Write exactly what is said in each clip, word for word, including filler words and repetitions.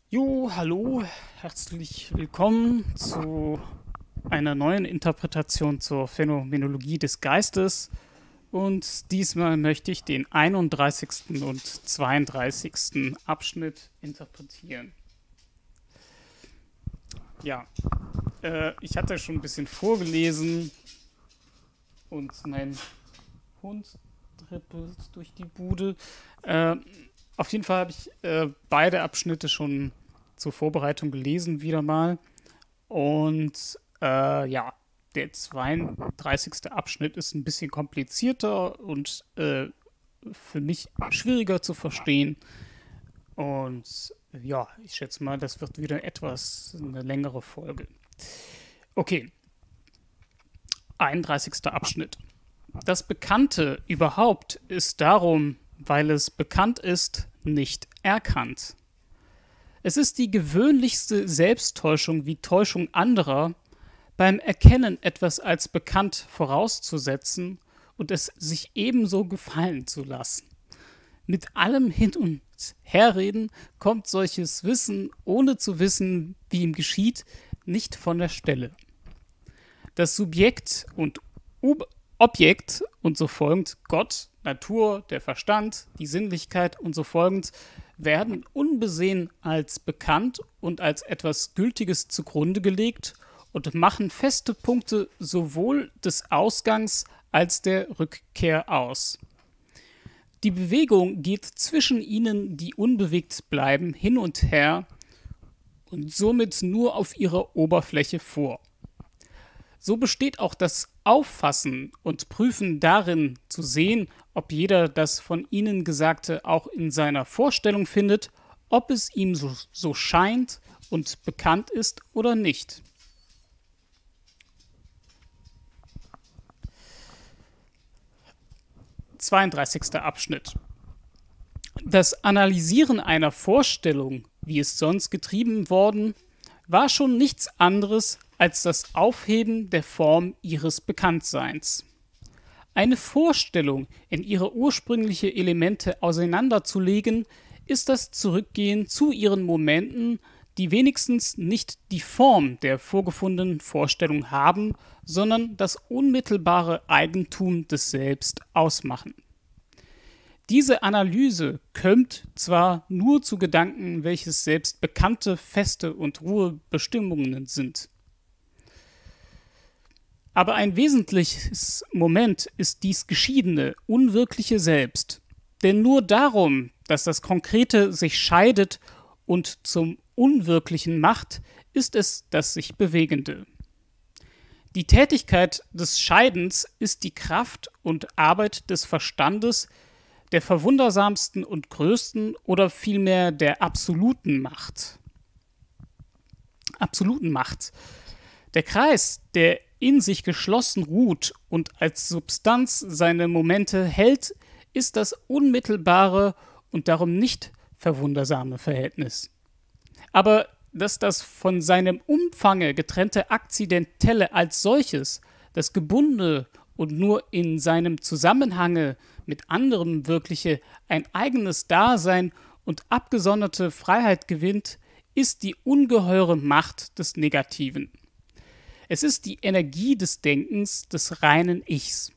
Jo, hallo, herzlich willkommen zu einer neuen Interpretation zur Phänomenologie des Geistes. Und diesmal möchte ich den einunddreißigsten und zweiunddreißigsten Abschnitt interpretieren. Ja, äh, ich hatte schon ein bisschen vorgelesen und mein Hund trippelt durch die Bude. Äh, auf jeden Fall habe ich äh, beide Abschnitte schon zur Vorbereitung gelesen, wieder mal. Und äh, ja, der zweiunddreißigste Abschnitt ist ein bisschen komplizierter und äh, für mich schwieriger zu verstehen. Und ja, ich schätze mal, das wird wieder etwas eine längere Folge. Okay, einunddreißigster Abschnitt. Das Bekannte überhaupt ist darum, weil es bekannt ist, nicht erkannt. Es ist die gewöhnlichste Selbsttäuschung wie Täuschung anderer, beim Erkennen etwas als bekannt vorauszusetzen und es sich ebenso gefallen zu lassen. Mit allem Hin- und Herreden kommt solches Wissen, ohne zu wissen, wie ihm geschieht, nicht von der Stelle. Das Subjekt und Ob- Objekt und so folgend, Gott, Natur, der Verstand, die Sinnlichkeit und so folgend, werden unbesehen als bekannt und als etwas Gültiges zugrunde gelegt und machen feste Punkte sowohl des Ausgangs als der Rückkehr aus. Die Bewegung geht zwischen ihnen, die unbewegt bleiben, hin und her und somit nur auf ihrer Oberfläche vor. So besteht auch das Auffassen und Prüfen darin, zu sehen, ob jeder das von ihnen Gesagte auch in seiner Vorstellung findet, ob es ihm so, so scheint und bekannt ist oder nicht. zweiunddreißigster Abschnitt. Das Analysieren einer Vorstellung, wie es sonst getrieben worden, war schon nichts anderes als das Aufheben der Form ihres Bekanntseins. Eine Vorstellung in ihre ursprüngliche Elemente auseinanderzulegen, ist das Zurückgehen zu ihren Momenten, die wenigstens nicht die Form der vorgefundenen Vorstellung haben, sondern das unmittelbare Eigentum des Selbst ausmachen. Diese Analyse kömmt zwar nur zu Gedanken, welches selbst bekannte, feste und Ruhebestimmungen sind. Aber ein wesentliches Moment ist dies geschiedene, unwirkliche Selbst. Denn nur darum, dass das Konkrete sich scheidet und zum Unwirklichen macht, ist es das sich Bewegende. Die Tätigkeit des Scheidens ist die Kraft und Arbeit des Verstandes, der verwundersamsten und größten oder vielmehr der absoluten Macht. Absoluten Macht. Der Kreis, der in sich geschlossen ruht und als Substanz seine Momente hält, ist das unmittelbare und darum nicht verwundersame Verhältnis. Aber dass das von seinem Umfange getrennte Akzidentelle als solches, das Gebundene und nur in seinem Zusammenhange mit anderem wirkliche ein eigenes Dasein und abgesonderte Freiheit gewinnt, ist die ungeheure Macht des Negativen. Es ist die Energie des Denkens, des reinen Ichs.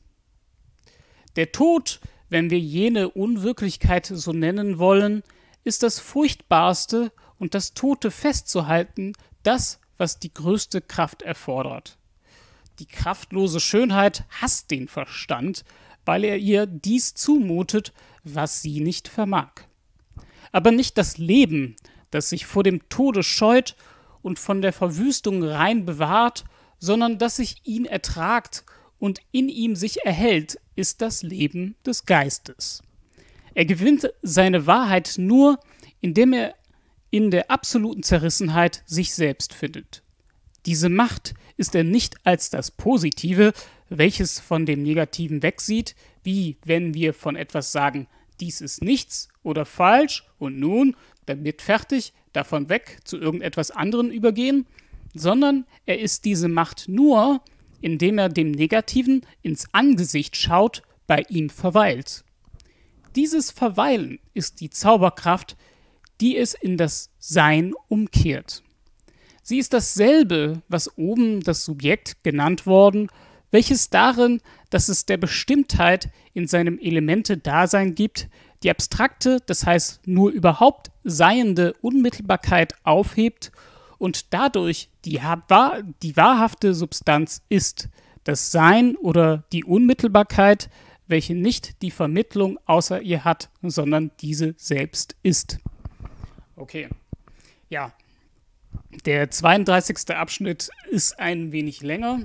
Der Tod, wenn wir jene Unwirklichkeit so nennen wollen, ist das Furchtbarste und das Tote festzuhalten, das, was die größte Kraft erfordert. Die kraftlose Schönheit hasst den Verstand, weil er ihr dies zumutet, was sie nicht vermag. Aber nicht das Leben, das sich vor dem Tode scheut und von der Verwüstung rein bewahrt, sondern das sich ihn ertragt und in ihm sich erhält, ist das Leben des Geistes. Er gewinnt seine Wahrheit nur, indem er in der absoluten Zerrissenheit sich selbst findet. Diese Macht ist er nicht als das Positive, welches von dem Negativen wegsieht, wie wenn wir von etwas sagen, dies ist nichts oder falsch und nun, damit fertig, davon weg zu irgendetwas anderem übergehen, sondern er ist diese Macht nur, indem er dem Negativen ins Angesicht schaut, bei ihm verweilt. Dieses Verweilen ist die Zauberkraft, die es in das Sein umkehrt. Sie ist dasselbe, was oben das Subjekt genannt worden, welches darin, dass es der Bestimmtheit in seinem Elemente-Dasein gibt, die abstrakte, das heißt nur überhaupt seiende Unmittelbarkeit aufhebt und dadurch die, die wahrhafte Substanz ist, das Sein oder die Unmittelbarkeit, welche nicht die Vermittlung außer ihr hat, sondern diese selbst ist. Okay, ja. Der zweiunddreißigste Abschnitt ist ein wenig länger.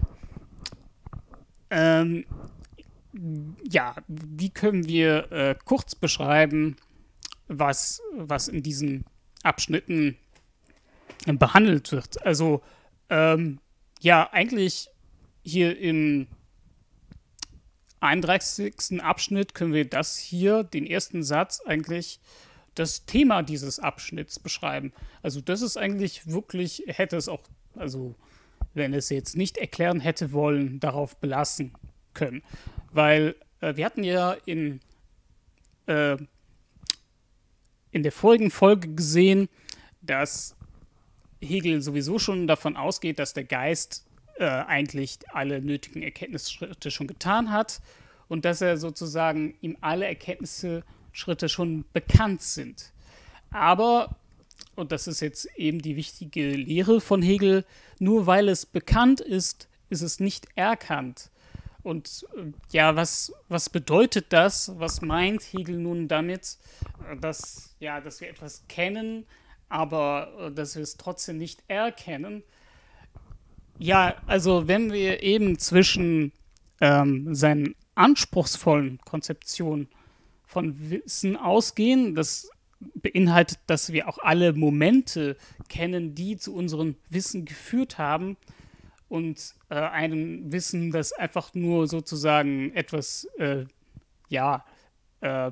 Ähm, ja, wie können wir äh, kurz beschreiben, was, was in diesen Abschnitten behandelt wird? Also, ähm, ja, eigentlich hier im einunddreißigsten Abschnitt können wir das hier, den ersten Satz, eigentlich das Thema dieses Abschnitts beschreiben. Also das ist eigentlich wirklich, hätte es auch, also wenn es jetzt nicht erklären hätte wollen, darauf belassen können. Weil äh, wir hatten ja in, äh, in der vorigen Folge gesehen, dass Hegel sowieso schon davon ausgeht, dass der Geist äh, eigentlich alle nötigen Erkenntnisschritte schon getan hat und dass er sozusagen ihm alle Erkenntnisschritte schon bekannt sind. Aber, und das ist jetzt eben die wichtige Lehre von Hegel, nur weil es bekannt ist, ist es nicht erkannt. Und äh, ja, was, was bedeutet das? Was meint Hegel nun damit, dass, ja, dass wir etwas kennen, aber äh, dass wir es trotzdem nicht erkennen? Ja, also wenn wir eben zwischen ähm, seinen anspruchsvollen Konzeptionen von Wissen ausgehen, das beinhaltet, dass wir auch alle Momente kennen, die zu unserem Wissen geführt haben und äh, einem Wissen, das einfach nur sozusagen etwas, äh, ja, äh,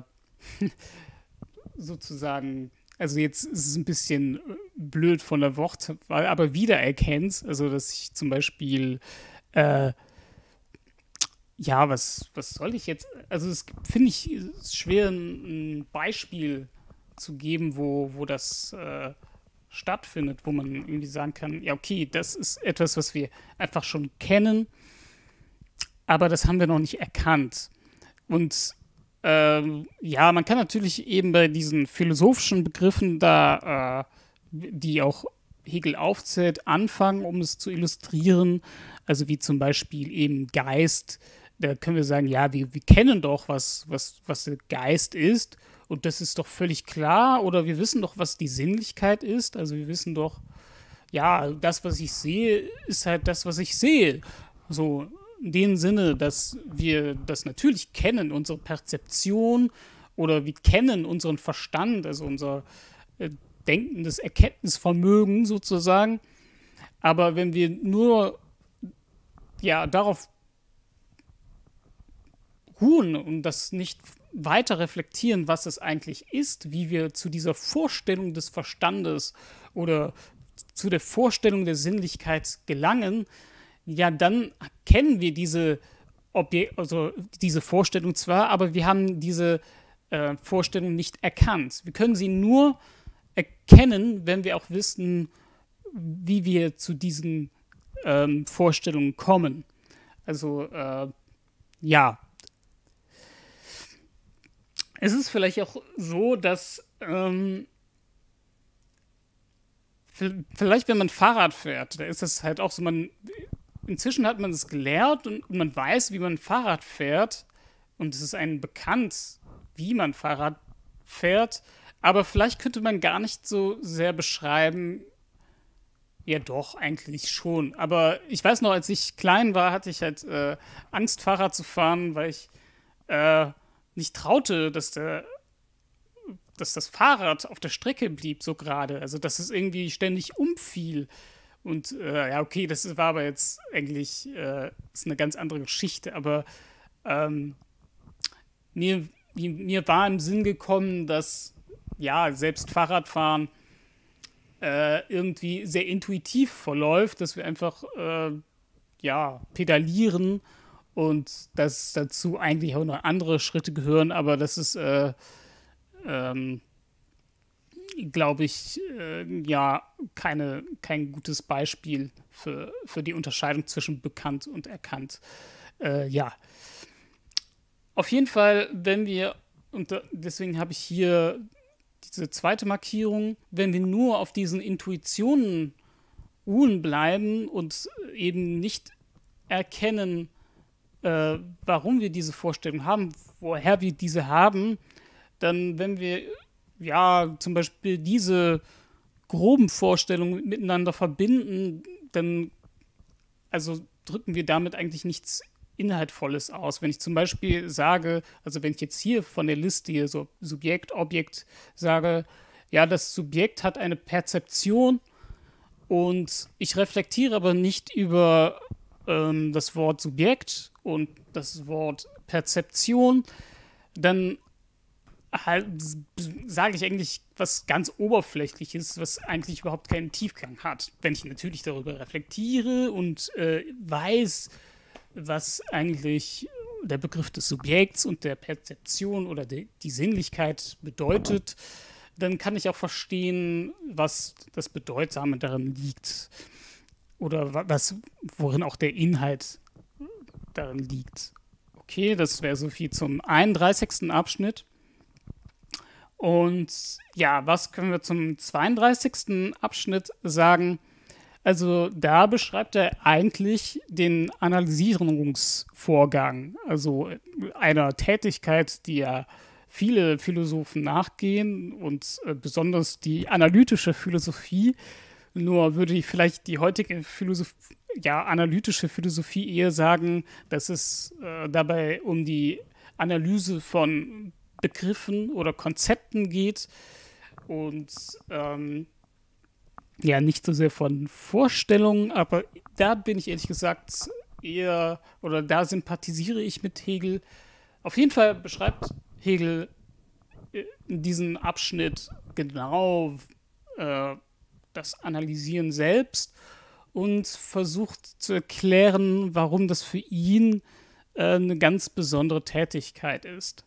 sozusagen, also jetzt ist es ein bisschen blöd von der Wortwahl, aber wiedererkennt, also dass ich zum Beispiel, äh, ja, was, was soll ich jetzt, also es finde ich es schwer, ein, ein Beispiel zu geben, wo, wo das äh, stattfindet, wo man irgendwie sagen kann, ja okay, das ist etwas, was wir einfach schon kennen, aber das haben wir noch nicht erkannt. Und ähm, ja, man kann natürlich eben bei diesen philosophischen Begriffen da, äh, die auch Hegel aufzählt, anfangen, um es zu illustrieren, also wie zum Beispiel eben Geist. Da können wir sagen, ja, wir, wir kennen doch, was, was, was der Geist ist und das ist doch völlig klar, oder wir wissen doch, was die Sinnlichkeit ist, also wir wissen doch, ja, das, was ich sehe, ist halt das, was ich sehe. So in dem Sinne, dass wir das natürlich kennen, unsere Perzeption, oder wir kennen unseren Verstand, also unser äh, denkendes Erkenntnisvermögen sozusagen, aber wenn wir nur ja, darauf ruhen und das nicht weiter reflektieren, was es eigentlich ist, wie wir zu dieser Vorstellung des Verstandes oder zu der Vorstellung der Sinnlichkeit gelangen, ja, dann kennen wir diese Obje- also diese Vorstellung zwar, aber wir haben diese äh, Vorstellung nicht erkannt. Wir können sie nur erkennen, wenn wir auch wissen, wie wir zu diesen ähm, Vorstellungen kommen. Also, äh, ja. Es ist vielleicht auch so, dass ähm, vielleicht, wenn man Fahrrad fährt, da ist es halt auch so, man inzwischen hat man es gelernt und man weiß, wie man Fahrrad fährt und es ist einem bekannt, wie man Fahrrad fährt, aber vielleicht könnte man gar nicht so sehr beschreiben, ja doch, eigentlich schon, aber ich weiß noch, als ich klein war, hatte ich halt äh, Angst, Fahrrad zu fahren, weil ich äh, nicht traute, dass der dass das Fahrrad auf der Strecke blieb, so gerade. Also, dass es irgendwie ständig umfiel. Und äh, ja, okay, das war aber jetzt eigentlich äh, ist eine ganz andere Geschichte. Aber ähm, mir, mir war im Sinn gekommen, dass ja, selbst Fahrradfahren äh, irgendwie sehr intuitiv verläuft, dass wir einfach äh, ja, pedalieren und dass dazu eigentlich auch noch andere Schritte gehören, aber das ist äh, ähm, glaube ich, äh, ja, keine, kein gutes Beispiel für, für die Unterscheidung zwischen bekannt und erkannt. Äh, ja, auf jeden Fall, wenn wir, und da- deswegen habe ich hier diese zweite Markierung, wenn wir nur auf diesen Intuitionen ruhen bleiben und eben nicht erkennen, äh, warum wir diese Vorstellung haben, woher wir diese haben, dann, wenn wir ja zum Beispiel diese groben Vorstellungen miteinander verbinden, dann also drücken wir damit eigentlich nichts Inhaltvolles aus. Wenn ich zum Beispiel sage, also wenn ich jetzt hier von der Liste hier so Subjekt, Objekt sage, ja, das Subjekt hat eine Perzeption und ich reflektiere aber nicht über ähm, das Wort Subjekt und das Wort Perzeption, dann halt sage ich eigentlich was ganz Oberflächliches, was eigentlich überhaupt keinen Tiefgang hat. Wenn ich natürlich darüber reflektiere und äh, weiß, was eigentlich der Begriff des Subjekts und der Perzeption oder de, die Sinnlichkeit bedeutet, dann kann ich auch verstehen, was das Bedeutsame darin liegt oder was, worin auch der Inhalt darin liegt. Okay, das wäre so viel zum einunddreißigsten Abschnitt. Und ja, was können wir zum zweiunddreißigsten Abschnitt sagen? Also da beschreibt er eigentlich den Analysierungsvorgang, also einer Tätigkeit, die ja viele Philosophen nachgehen und äh, besonders die analytische Philosophie. Nur würde ich vielleicht die heutige Philosoph ja, analytische Philosophie eher sagen, dass es äh, dabei um die Analyse von Begriffen oder Konzepten geht und ähm, ja, nicht so sehr von Vorstellungen, aber da bin ich ehrlich gesagt eher, oder da sympathisiere ich mit Hegel. Auf jeden Fall beschreibt Hegel in diesem Abschnitt genau äh, das Analysieren selbst und versucht zu erklären, warum das für ihn äh, eine ganz besondere Tätigkeit ist.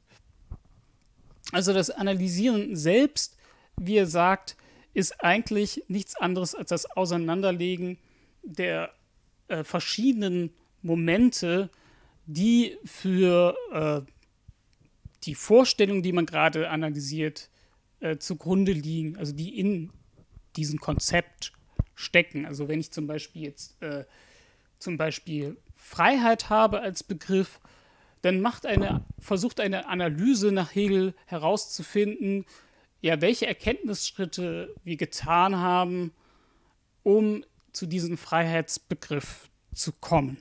Also das Analysieren selbst, wie er sagt, ist eigentlich nichts anderes als das Auseinanderlegen der äh, verschiedenen Momente, die für äh, die Vorstellung, die man gerade analysiert, äh, zugrunde liegen, also die in diesem Konzept stecken. Also wenn ich zum Beispiel jetzt äh, zum Beispiel Freiheit habe als Begriff, dann macht eine, versucht eine Analyse nach Hegel herauszufinden, ja, welche Erkenntnisschritte wir getan haben, um zu diesem Freiheitsbegriff zu kommen.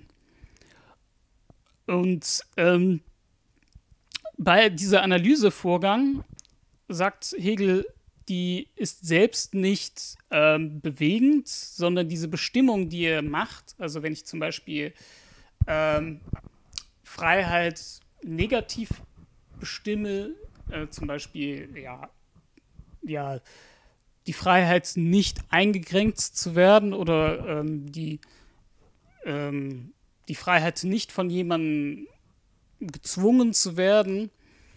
Und ähm, bei dieser Analysevorgang sagt Hegel, die ist selbst nicht ähm, bewegend, sondern diese Bestimmung, die er macht, also wenn ich zum Beispiel ähm, Freiheit negativ bestimme, äh, zum Beispiel, ja, ja, die Freiheit nicht eingegrenzt zu werden oder ähm, die, ähm, die Freiheit nicht von jemandem gezwungen zu werden,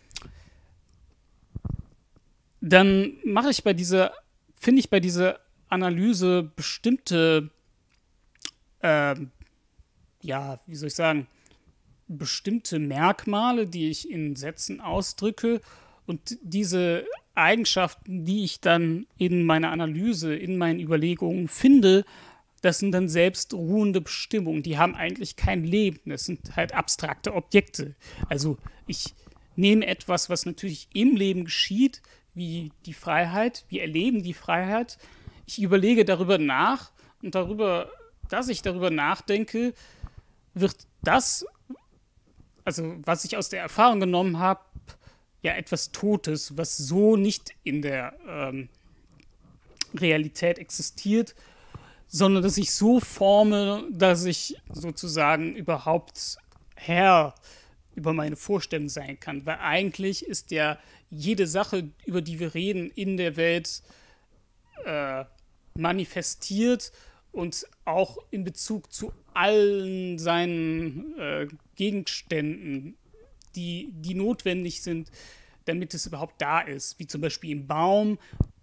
dann mache ich bei dieser, finde ich bei dieser Analyse bestimmte, äh, ja, wie soll ich sagen, bestimmte Merkmale, die ich in Sätzen ausdrücke und diese Eigenschaften, die ich dann in meiner Analyse, in meinen Überlegungen finde, das sind dann selbst ruhende Bestimmungen. Die haben eigentlich kein Leben. Das sind halt abstrakte Objekte. Also ich nehme etwas, was natürlich im Leben geschieht, wie die Freiheit. Wir erleben die Freiheit. Ich überlege darüber nach und darüber, dass ich darüber nachdenke, wird das, also was ich aus der Erfahrung genommen habe, ja etwas Totes, was so nicht in der ähm, Realität existiert, sondern dass ich so forme, dass ich sozusagen überhaupt Herr über meine Vorstellung sein kann. Weil eigentlich ist ja jede Sache, über die wir reden, in der Welt äh, manifestiert und auch in Bezug zu allen seinen äh, Gegenständen, die, die notwendig sind, damit es überhaupt da ist. Wie zum Beispiel im Baum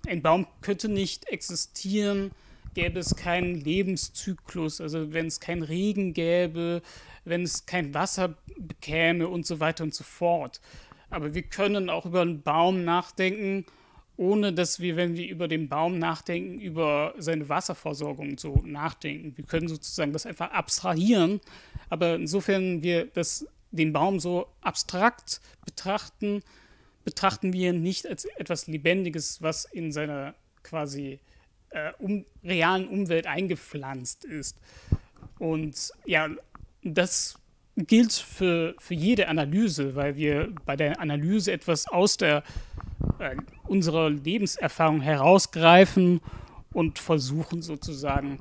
ein Baum könnte nicht existieren, gäbe es keinen Lebenszyklus, also wenn es keinen Regen gäbe, wenn es kein Wasser bekäme und so weiter und so fort. Aber wir können auch über einen Baum nachdenken, ohne dass wir, wenn wir über den Baum nachdenken, über seine Wasserversorgung so nachdenken. Wir können sozusagen das einfach abstrahieren, aber insofern wir das, den Baum so abstrakt betrachten, betrachten wir ihn nicht als etwas Lebendiges, was in seiner quasi äh, um, realen Umwelt eingepflanzt ist. Und ja, das gilt für, für jede Analyse, weil wir bei der Analyse etwas aus der, äh, unserer Lebenserfahrung herausgreifen und versuchen sozusagen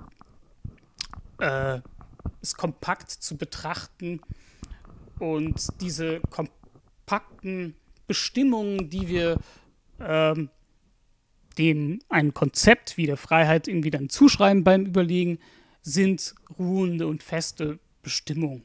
äh, es kompakt zu betrachten und diese kompakten Bestimmungen, die wir ähm, dem ein Konzept wie der Freiheit irgendwie dann zuschreiben beim Überlegen, sind ruhende und feste Bestimmungen.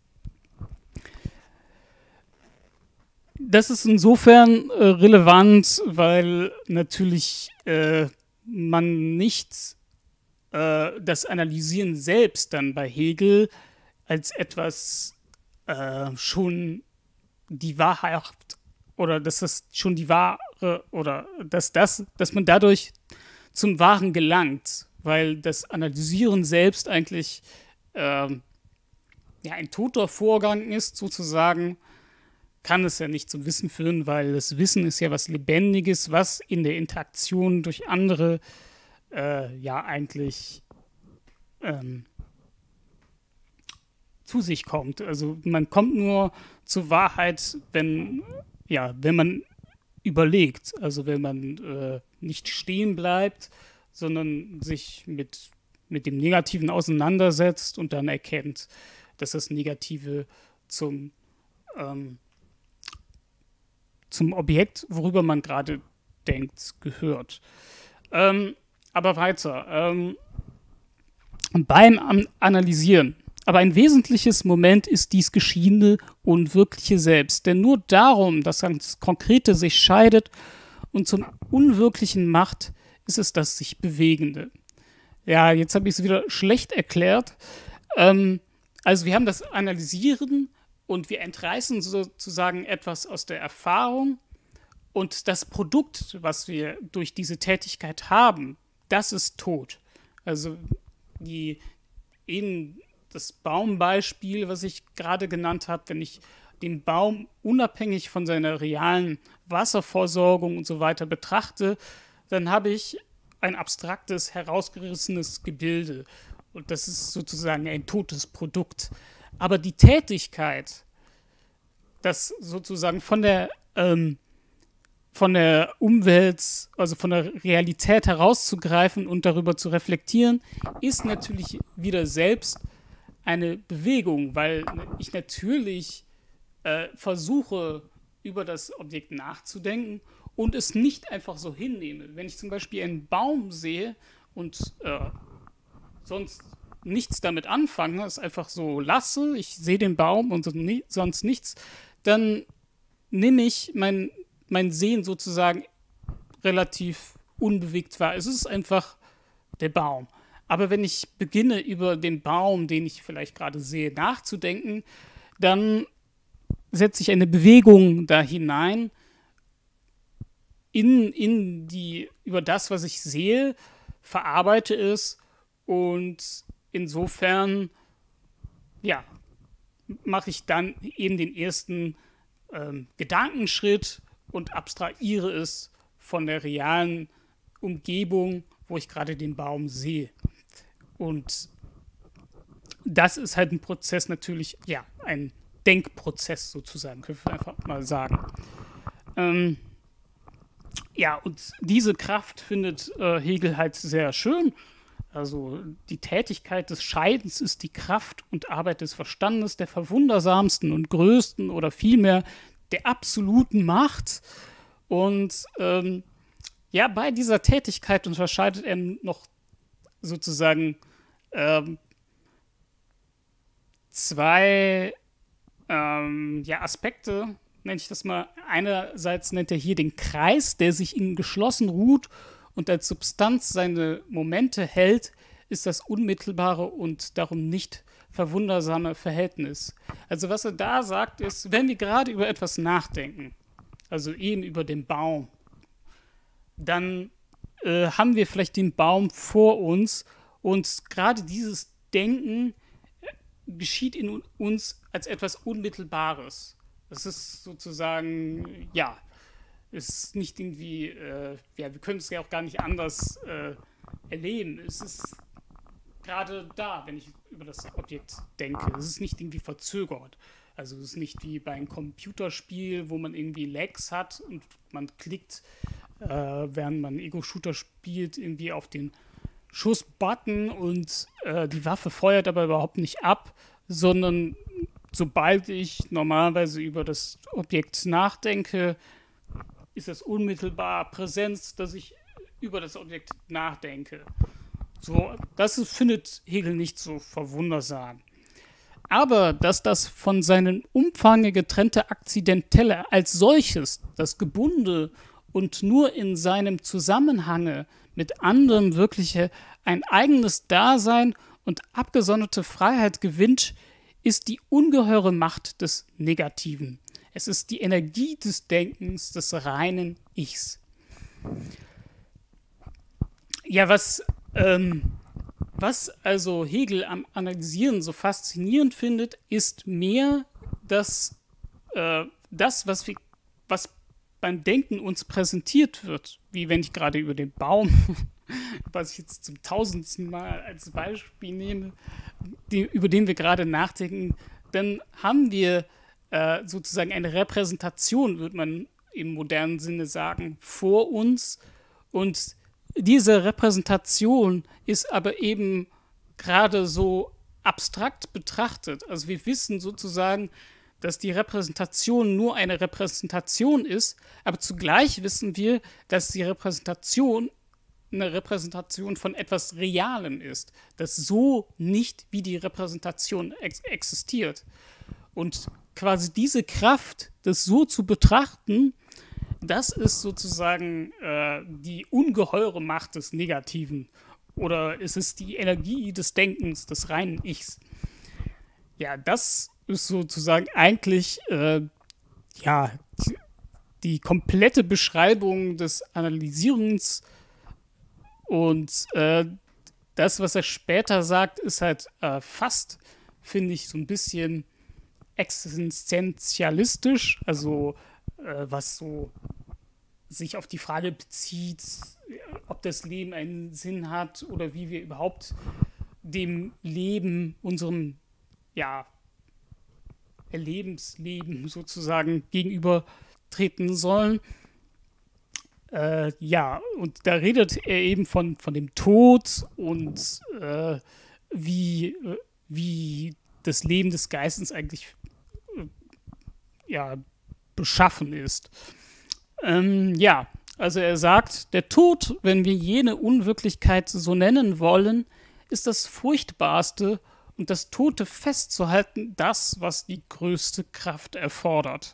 Das ist insofern äh, relevant, weil natürlich äh, man nicht äh, das Analysieren selbst dann bei Hegel als etwas äh, schon die Wahrheit oder dass das schon die wahre oder dass das, dass man dadurch zum Wahren gelangt, weil das Analysieren selbst eigentlich äh, ja, ein toter Vorgang ist, sozusagen, kann es ja nicht zum Wissen führen, weil das Wissen ist ja was Lebendiges, was in der Interaktion durch andere äh, ja eigentlich ähm, zu sich kommt. Also man kommt nur zur Wahrheit, wenn, ja, wenn man überlegt, also wenn man äh, nicht stehen bleibt, sondern sich mit, mit dem Negativen auseinandersetzt und dann erkennt, dass das Negative zum ähm, zum Objekt, worüber man gerade denkt, gehört. Ähm, aber weiter. Ähm, beim An- Analysieren. Aber ein wesentliches Moment ist dies Geschiehene und wirkliche Selbst. Denn nur darum, dass das Konkrete sich scheidet und zum Unwirklichen macht, ist es das sich Bewegende. Ja, jetzt habe ich es wieder schlecht erklärt. Ähm, also wir haben das Analysieren und wir entreißen sozusagen etwas aus der Erfahrung und das Produkt, was wir durch diese Tätigkeit haben, das ist tot. Also die, eben das Baumbeispiel, was ich gerade genannt habe, wenn ich den Baum unabhängig von seiner realen Wasserversorgung und so weiter betrachte, dann habe ich ein abstraktes, herausgerissenes Gebilde. Und das ist sozusagen ein totes Produkt. Aber die Tätigkeit, das sozusagen von der, ähm, von der Umwelt, also von der Realität herauszugreifen und darüber zu reflektieren, ist natürlich wieder selbst eine Bewegung, weil ich natürlich äh, versuche, über das Objekt nachzudenken und es nicht einfach so hinnehme. Wenn ich zum Beispiel einen Baum sehe und äh, sonst nichts damit anfange, es einfach so lasse, ich sehe den Baum und sonst nichts, dann nehme ich mein, mein Sehen sozusagen relativ unbewegt wahr. Es ist einfach der Baum. Aber wenn ich beginne, über den Baum, den ich vielleicht gerade sehe, nachzudenken, dann setze ich eine Bewegung da hinein in, in die, über das, was ich sehe, verarbeite es und insofern, ja, mache ich dann eben den ersten ähm, Gedankenschritt und abstrahiere es von der realen Umgebung, wo ich gerade den Baum sehe. Und das ist halt ein Prozess natürlich, ja, ein Denkprozess sozusagen, können wir einfach mal sagen. Ähm, ja, und diese Kraft findet äh, Hegel halt sehr schön. Also die Tätigkeit des Scheidens ist die Kraft und Arbeit des Verstandes, der verwundersamsten und größten oder vielmehr der absoluten Macht. Und ähm, ja, bei dieser Tätigkeit unterscheidet er noch sozusagen ähm, zwei ähm, ja, Aspekte, nenne ich das mal, einerseits nennt er hier den Kreis, der sich in geschlossen ruht und als Substanz seine Momente hält, ist das unmittelbare und darum nicht verwundersame Verhältnis. Also was er da sagt ist, wenn wir gerade über etwas nachdenken, also eben über den Baum, dann äh, haben wir vielleicht den Baum vor uns und gerade dieses Denken geschieht in uns als etwas Unmittelbares. Das ist sozusagen, ja, es ist nicht irgendwie, äh, ja, wir können es ja auch gar nicht anders äh, erleben. Es ist gerade da, wenn ich über das Objekt denke. Es ist nicht irgendwie verzögert. Also es ist nicht wie bei einem Computerspiel, wo man irgendwie Lags hat und man klickt, äh, während man Ego-Shooter spielt, irgendwie auf den Schussbutton und äh, die Waffe feuert aber überhaupt nicht ab, sondern sobald ich normalerweise über das Objekt nachdenke, ist das unmittelbar Präsenz, dass ich über das Objekt nachdenke. So, das findet Hegel nicht so verwundersam. Aber dass das von seinem Umfange getrennte Akzidentelle als solches, das Gebunde und nur in seinem Zusammenhange mit anderem wirkliche ein eigenes Dasein und abgesonderte Freiheit gewinnt, ist die ungeheure Macht des Negativen. Es ist die Energie des Denkens, des reinen Ichs. Ja, was, ähm, was also Hegel am Analysieren so faszinierend findet, ist mehr, dass äh, das, was, wir, was beim Denken uns präsentiert wird, wie wenn ich gerade über den Baum, was ich jetzt zum tausendsten Mal als Beispiel nehme, die, über den wir gerade nachdenken, dann haben wir äh, sozusagen eine Repräsentation, würde man im modernen Sinne sagen, vor uns. Und diese Repräsentation ist aber eben gerade so abstrakt betrachtet. Also wir wissen sozusagen, dass die Repräsentation nur eine Repräsentation ist, aber zugleich wissen wir, dass die Repräsentation eine Repräsentation von etwas Realem ist, das so nicht wie die Repräsentation ex- existiert. Und quasi diese Kraft, das so zu betrachten, das ist sozusagen äh, die ungeheure Macht des Negativen. Oder es ist die Energie des Denkens, des reinen Ichs. Ja, das ist sozusagen eigentlich äh, ja, die, die komplette Beschreibung des Analysierens. Und äh, das, was er später sagt, ist halt äh, fast, finde ich, so ein bisschen existenzialistisch, also äh, was so sich auf die Frage bezieht, ob das Leben einen Sinn hat oder wie wir überhaupt dem Leben, unserem ja, Erlebensleben sozusagen gegenübertreten sollen. Äh, ja, und da redet er eben von, von dem Tod und äh, wie, äh, wie das Leben des Geistes eigentlich äh, ja, beschaffen ist. Ähm, ja, also er sagt, der Tod, wenn wir jene Unwirklichkeit so nennen wollen, ist das Furchtbarste und das Tote festzuhalten, das, was die größte Kraft erfordert.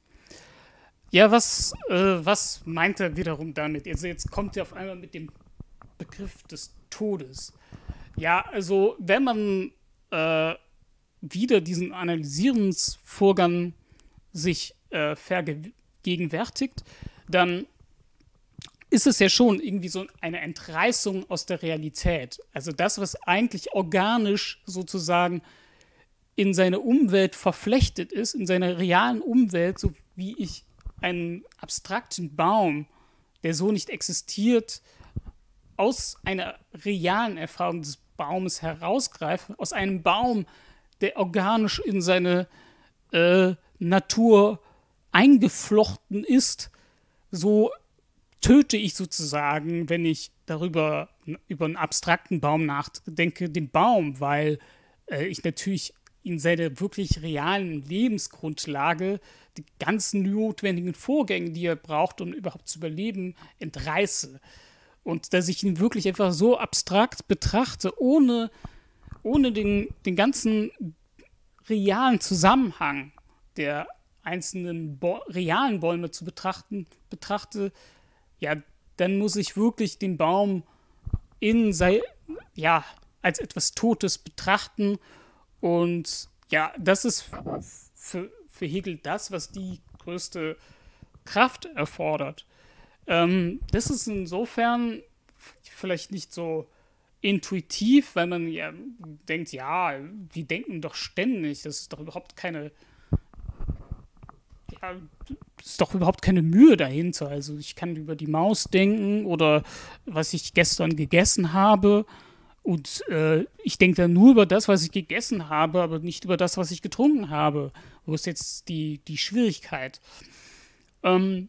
Ja, was, äh, was meint er wiederum damit? Also jetzt kommt er auf einmal mit dem Begriff des Todes. Ja, also wenn man äh, wieder diesen Analysierensvorgang sich äh, vergegenwärtigt, dann ist es ja schon irgendwie so eine Entreißung aus der Realität. Also das, was eigentlich organisch sozusagen in seine Umwelt verflechtet ist, in seiner realen Umwelt, so wie ich einen abstrakten Baum, der so nicht existiert, aus einer realen Erfahrung des Baumes herausgreife, aus einem Baum, der organisch in seine äh, Natur eingeflochten ist, so töte ich sozusagen, wenn ich darüber über einen abstrakten Baum nachdenke, den Baum, weil äh, ich natürlich in seiner wirklich realen Lebensgrundlage die ganzen notwendigen Vorgänge, die er braucht, um überhaupt zu überleben, entreiße. Und dass ich ihn wirklich einfach so abstrakt betrachte, ohne, ohne den, den ganzen realen Zusammenhang, der einzelnen Bo- realen Bäume zu betrachten, betrachte, ja, dann muss ich wirklich den Baum in sei, ja, als etwas Totes betrachten. Und ja, das ist für, für Hegel das, was die größte Kraft erfordert. Ähm, das ist insofern vielleicht nicht so intuitiv, weil man ja denkt, ja, die denken doch ständig, das ist doch überhaupt keine, ja, das ist doch überhaupt keine Mühe dahinter. Also ich kann über die Maus denken oder was ich gestern gegessen habe und äh, ich denke dann nur über das, was ich gegessen habe, aber nicht über das, was ich getrunken habe. Wo ist jetzt die, die Schwierigkeit? Ähm,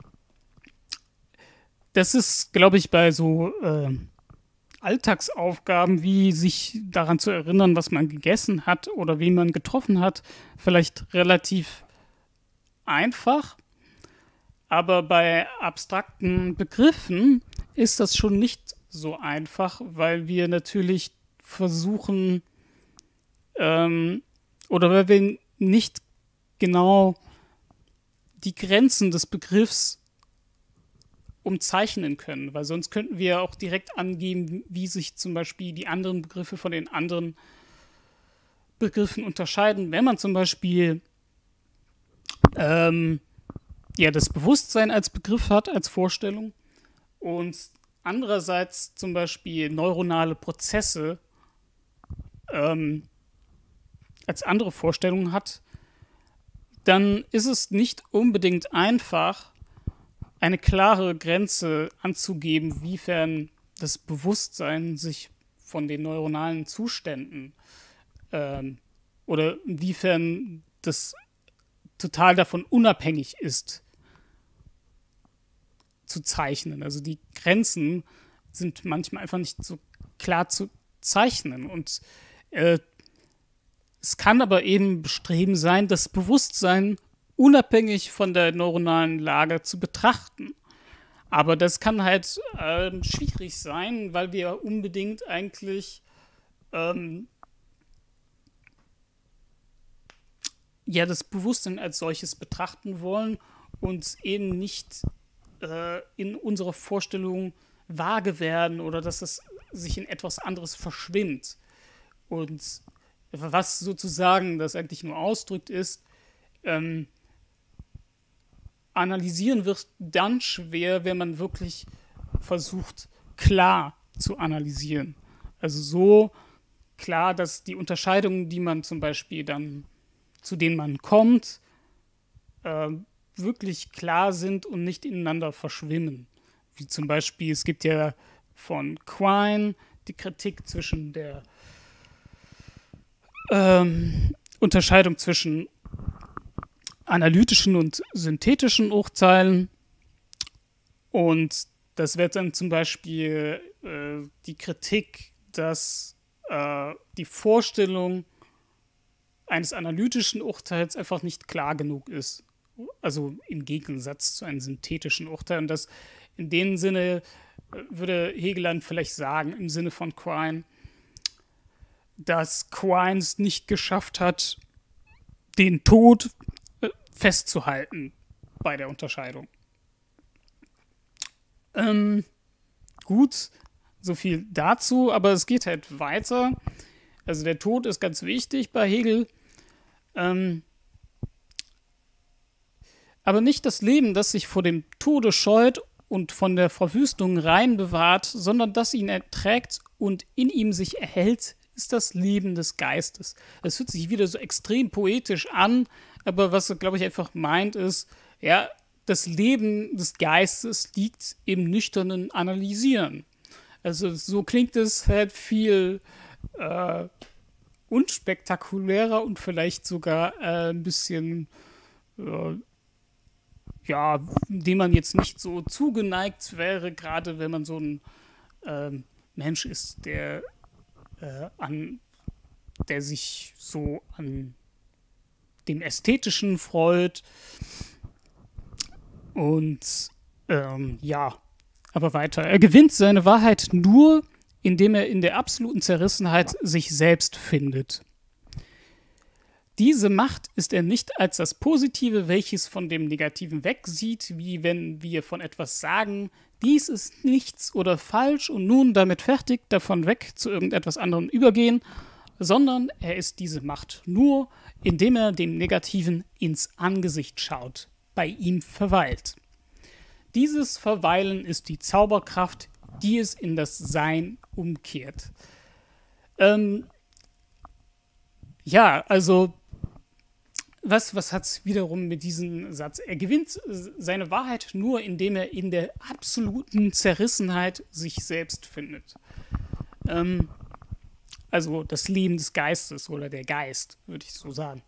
das ist, glaube ich, bei so äh, Alltagsaufgaben, wie sich daran zu erinnern, was man gegessen hat oder wen man getroffen hat, vielleicht relativ einfach. Aber bei abstrakten Begriffen ist das schon nicht so einfach, weil wir natürlich versuchen, ähm, oder weil wir nicht genau die Grenzen des Begriffs umzeichnen können, weil sonst könnten wir auch direkt angeben, wie sich zum Beispiel die anderen Begriffe von den anderen Begriffen unterscheiden. Wenn man zum Beispiel ähm, ja, das Bewusstsein als Begriff hat, als Vorstellung und andererseits zum Beispiel neuronale Prozesse ähm, als andere Vorstellungen hat, dann ist es nicht unbedingt einfach, eine klare Grenze anzugeben, wiefern das Bewusstsein sich von den neuronalen Zuständen ähm, oder inwiefern das total davon unabhängig ist, zu zeichnen. Also die Grenzen sind manchmal einfach nicht so klar zu zeichnen. Und äh, es kann aber eben Bestreben sein, das Bewusstsein unabhängig von der neuronalen Lage zu betrachten. Aber das kann halt äh, schwierig sein, weil wir unbedingt eigentlich ähm, ja das Bewusstsein als solches betrachten wollen und eben nicht äh, in unserer Vorstellung vage werden oder dass es sich in etwas anderes verschwimmt. Und was sozusagen das eigentlich nur ausdrückt, ist, ähm, analysieren wird dann schwer, wenn man wirklich versucht, klar zu analysieren. Also so klar, dass die Unterscheidungen, die man zum Beispiel dann, zu denen man kommt, äh, wirklich klar sind und nicht ineinander verschwimmen. Wie zum Beispiel, es gibt ja von Quine die Kritik zwischen der ähm, Unterscheidung zwischen analytischen und synthetischen Urteilen. Und das wird dann zum Beispiel äh, die Kritik, dass äh, die Vorstellung eines analytischen Urteils einfach nicht klar genug ist. Also im Gegensatz zu einem synthetischen Urteil. Und das in dem Sinne äh, würde Hegel dann vielleicht sagen, im Sinne von Quine, dass Quine es nicht geschafft hat, den Tod festzuhalten bei der Unterscheidung. Ähm, gut, so viel dazu, aber es geht halt weiter. Also der Tod ist ganz wichtig bei Hegel. Ähm, aber nicht das Leben, das sich vor dem Tode scheut und von der Verwüstung rein bewahrt, sondern das ihn erträgt und in ihm sich erhält, ist das Leben des Geistes. Es hört sich wieder so extrem poetisch an, aber was er, glaube ich, einfach meint, ist, ja, das Leben des Geistes liegt im nüchternen Analysieren. Also so klingt es halt viel äh, unspektakulärer und vielleicht sogar äh, ein bisschen, äh, ja, dem man jetzt nicht so zugeneigt wäre, gerade wenn man so ein äh, Mensch ist, der äh, an, der sich so an dem Ästhetischen freut. Und ähm, ja, aber weiter. Er gewinnt seine Wahrheit nur, indem er in der absoluten Zerrissenheit sich selbst findet. diese Macht ist er nicht als das Positive, welches von dem Negativen wegsieht, wie wenn wir von etwas sagen, dies ist nichts oder falsch und nun damit fertig davon weg zu irgendetwas anderem übergehen, sondern er ist diese Macht nur, indem er dem Negativen ins Angesicht schaut, bei ihm verweilt. Dieses Verweilen ist die Zauberkraft, die es in das Sein umkehrt. Ähm, ja, also Was, was hat es wiederum mit diesem Satz? Er gewinnt seine Wahrheit nur, indem er in der absoluten Zerrissenheit sich selbst findet. Ähm, also das Leben des Geistes oder der Geist, würde ich so sagen.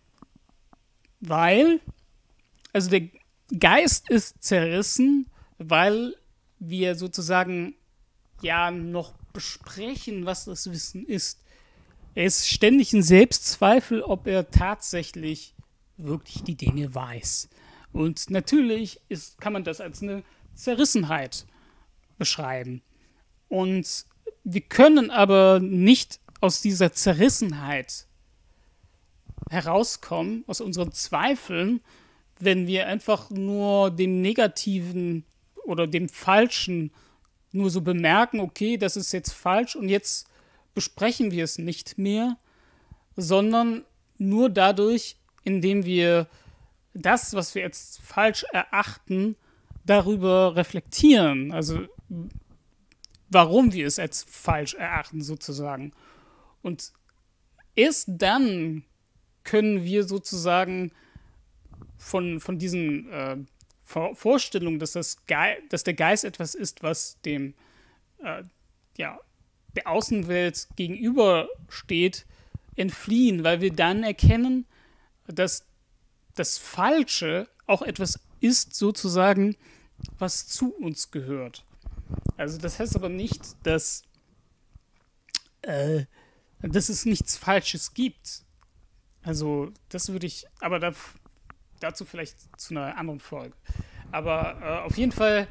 Weil, also der Geist ist zerrissen, weil wir sozusagen ja noch besprechen, was das Wissen ist. Er ist ständig in Selbstzweifel, ob er tatsächlich wirklich die Dinge weiß. Und natürlich ist, kann man das als eine Zerrissenheit beschreiben. Und wir können aber nicht aus dieser Zerrissenheit herauskommen, aus unseren Zweifeln, wenn wir einfach nur dem Negativen oder dem Falschen nur so bemerken, okay, das ist jetzt falsch und jetzt besprechen wir es nicht mehr, sondern nur dadurch, indem wir das, was wir jetzt falsch erachten, darüber reflektieren. Also warum wir es als falsch erachten sozusagen. Und erst dann können wir sozusagen von, von diesen äh, Vor- Vorstellungen, dass, das Ge- dass der Geist etwas ist, was dem äh, ja, der Außenwelt gegenübersteht, entfliehen, weil wir dann erkennen, dass das Falsche auch etwas ist, sozusagen, was zu uns gehört. Also das heißt aber nicht, dass, äh, dass es nichts Falsches gibt. Also das würde ich, aber da, dazu vielleicht zu einer anderen Folge. Aber äh, auf jeden Fall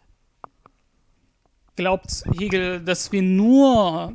glaubt Hegel, dass wir nur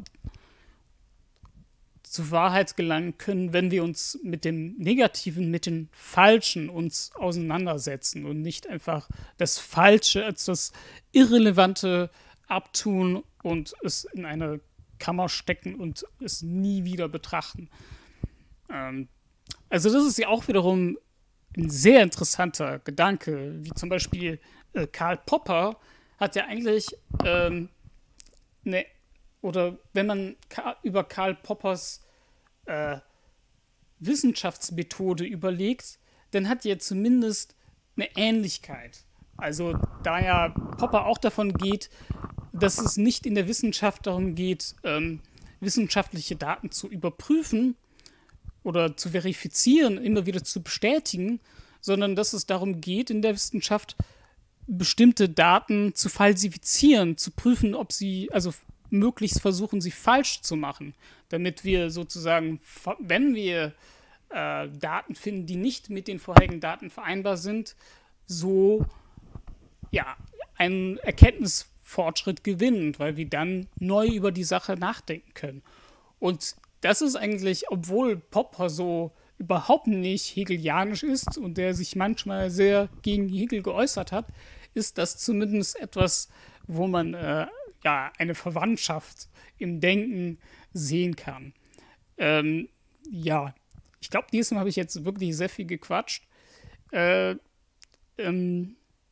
zur Wahrheit gelangen können, wenn wir uns mit dem Negativen, mit dem Falschen uns auseinandersetzen und nicht einfach das Falsche als das Irrelevante abtun und es in eine Kammer stecken und es nie wieder betrachten. Ähm, also das ist ja auch wiederum ein sehr interessanter Gedanke, wie zum Beispiel äh, Karl Popper hat ja eigentlich ähm, eine, oder wenn man Ka- über Karl Poppers äh, Wissenschaftsmethode überlegt, dann hat er zumindest eine Ähnlichkeit. Also da ja Popper auch davon geht, dass es nicht in der Wissenschaft darum geht, ähm, wissenschaftliche Daten zu überprüfen oder zu verifizieren, immer wieder zu bestätigen, sondern dass es darum geht, in der Wissenschaft bestimmte Daten zu falsifizieren, zu prüfen, ob sie, also möglichst versuchen, sie falsch zu machen, damit wir sozusagen, wenn wir äh, Daten finden, die nicht mit den vorherigen Daten vereinbar sind, so ja, einen Erkenntnisfortschritt gewinnen, weil wir dann neu über die Sache nachdenken können. Und das ist eigentlich, obwohl Popper so überhaupt nicht hegelianisch ist und der sich manchmal sehr gegen Hegel geäußert hat, ist das zumindest etwas, wo man äh, ja eine Verwandtschaft im Denken sehen kann. Ähm, ja, ich glaube, diesmal habe ich jetzt wirklich sehr viel gequatscht. Äh, ähm,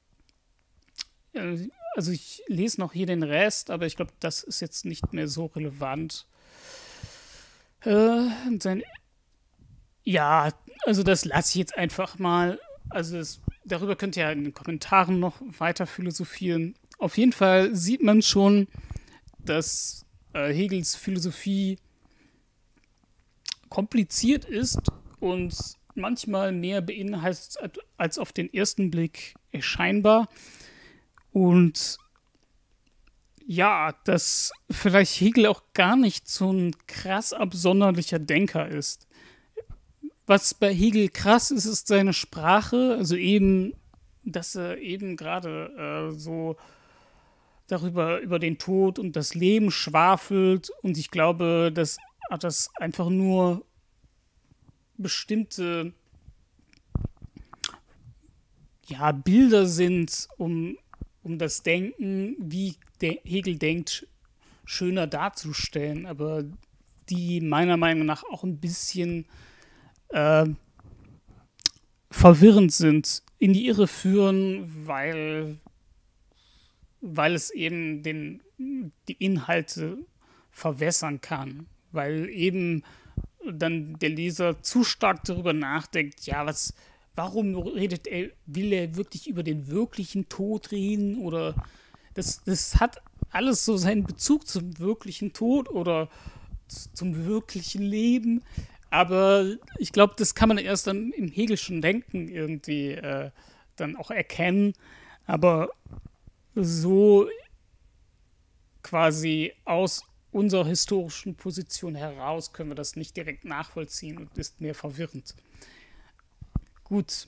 äh, also ich lese noch hier den Rest, aber ich glaube, das ist jetzt nicht mehr so relevant. Äh, und sein Ja, also das lasse ich jetzt einfach mal. Also das, darüber könnt ihr ja in den Kommentaren noch weiter philosophieren. Auf jeden Fall sieht man schon, dass äh, Hegels Philosophie kompliziert ist und manchmal mehr beinhaltet als auf den ersten Blick erscheinbar. Und ja, dass vielleicht Hegel auch gar nicht so ein krass absonderlicher Denker ist. Was bei Hegel krass ist, ist seine Sprache, also eben, dass er eben gerade äh, so darüber, über den Tod und das Leben schwafelt und ich glaube, dass er das einfach nur bestimmte ja, Bilder sind, um, um das Denken, wie de Hegel denkt, schöner darzustellen, aber die meiner Meinung nach auch ein bisschen äh, verwirrend sind, in die Irre führen, weil, weil es eben den, die Inhalte verwässern kann, weil eben dann der Leser zu stark darüber nachdenkt, ja, was, warum redet er, will er wirklich über den wirklichen Tod reden oder das, das hat alles so seinen Bezug zum wirklichen Tod oder zum wirklichen Leben, aber ich glaube, das kann man erst dann im Hegelschen Denken irgendwie äh, dann auch erkennen, aber so quasi aus unserer historischen Position heraus können wir das nicht direkt nachvollziehen und ist mehr verwirrend. Gut.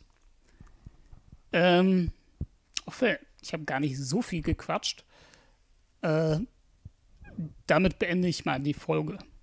Ähm, ich habe gar nicht so viel gequatscht. Äh, damit beende ich mal die Folge.